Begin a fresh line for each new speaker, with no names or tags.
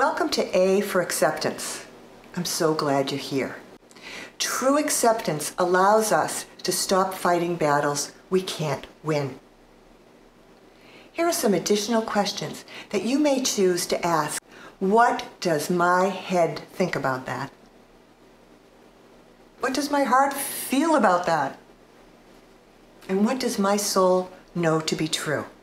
Welcome to A for Acceptance. I'm so glad you're here. True acceptance allows us to stop fighting battles we can't win. Here are some additional questions that you may choose to ask. What does my head think about that? What does my heart feel about that? And what does my soul know to be true?